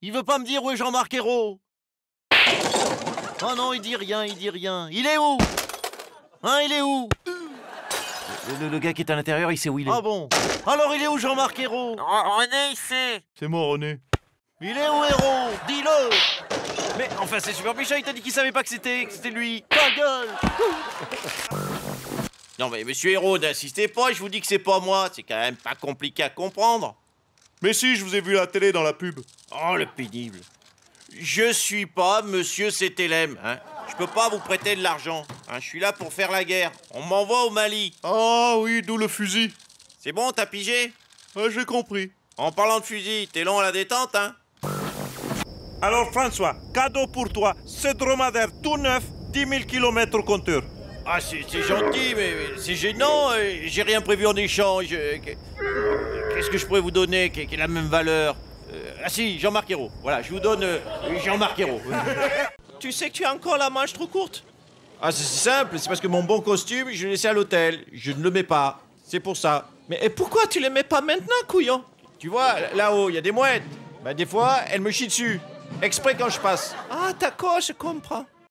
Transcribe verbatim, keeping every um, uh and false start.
Il veut pas me dire où est Jean-Marc Ayrault. Oh non, il dit rien, il dit rien. Il est où? Hein, il est où? Le, le- le gars qui est à l'intérieur, il sait où il est. Ah bon? Alors il est où Jean-Marc Ayrault? René, il sait. C'est moi, René. Il est où Ayrault? Dis-le! Mais enfin, c'est super méchant, il t'a dit qu'il savait pas que c'était que c'était lui. Ta gueule! Non mais monsieur Ayrault, n'insistez pas, je vous dis que c'est pas moi. C'est quand même pas compliqué à comprendre. Mais si, je vous ai vu à la télé dans la pub. Oh, le pénible. Je suis pas monsieur Ctélem, hein. Je peux pas vous prêter de l'argent, hein. Je suis là pour faire la guerre. On m'envoie au Mali. Ah oui, d'où le fusil. C'est bon, t'as pigé? Ouais, j'ai compris. En parlant de fusil, t'es long à la détente, hein? Alors François, cadeau pour toi, ce dromadaire tout neuf, dix mille kilomètres au compteur. Ah, c'est c'est gentil, mais mais c'est gênant. euh, J'ai rien prévu en échange. euh, que- Qu'est-ce que je pourrais vous donner qui qui ait la même valeur? Euh, Ah si, Jean-Marc Ayrault. Voilà, je vous donne euh, Jean-Marc Ayrault. Tu sais que tu as encore la manche trop courte? Ah, c'est si simple, c'est parce que mon bon costume, je l'ai laissé à l'hôtel. Je ne le mets pas. C'est pour ça. Mais et pourquoi tu le mets pas maintenant, couillon? Tu vois, là-haut, il y a des mouettes. Bah, des fois, elles me chient dessus. Exprès quand je passe. Ah, d'accord, je comprends.